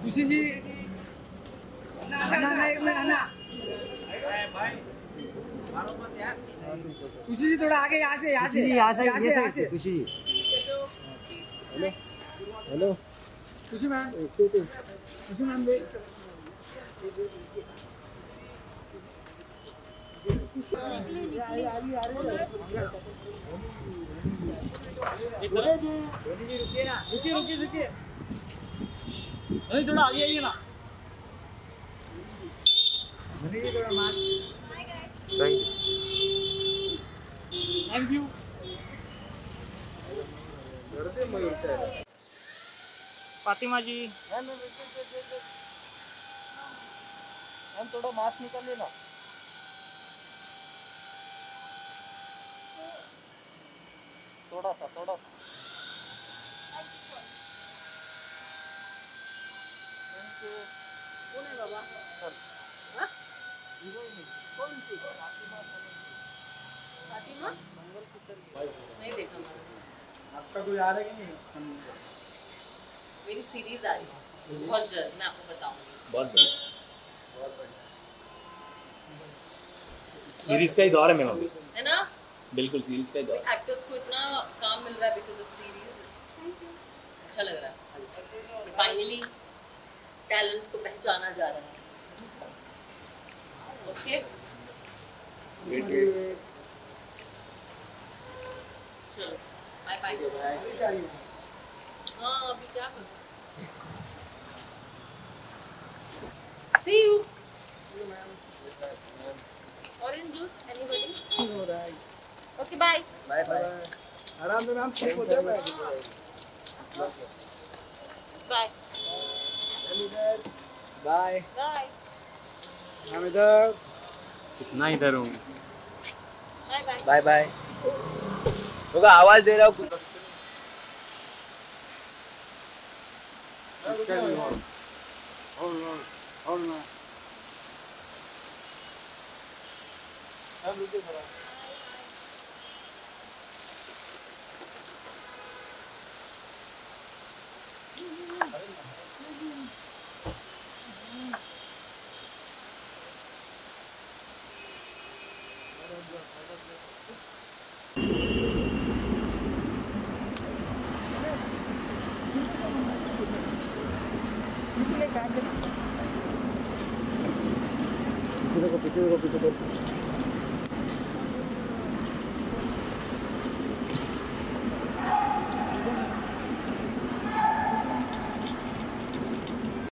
खुशी जी अन्ना एक मिनट अन्ना खुशी जी थोड़ा आगे यहाँ से खुशी हेलो हेलो खुशी मैम रुकिए थोड़ा आगे आइए ना thank you Fatima ji ma'am थोड़ा मास्क निकाल लेना थोड़ा सा कौन है बाबा हाँ? कौन सी फातिमा नहीं देखा मैंने आपका कोई आ रहा है कि नहीं मेरी सीरीज आ रही है बहुत जल्द मैं आपको बताऊंगी बहुत बढ़िया सीरीज का ही दौर है मैम अभी है ना बिल्कुल सीरीज का ही दौर एक्टर्स को इतना काम मिल रहा है बिकॉज ऑफ सीरीज अच्छा लग रहा है फाइनली टैलेंट को पहचाना जा रहा है ओके चलो बाय बाय हाँ अभी क्या करूँ See you. Orange juice, anybody? No rice. Okay, bye. Bye. आराम से मैम ठीक हो जाए Bye. Bye Bye. हम इधर कितना इधर हूँ Bye bye. बाय बाय होगा आवाज दे रहा हूँ कुछ पीछे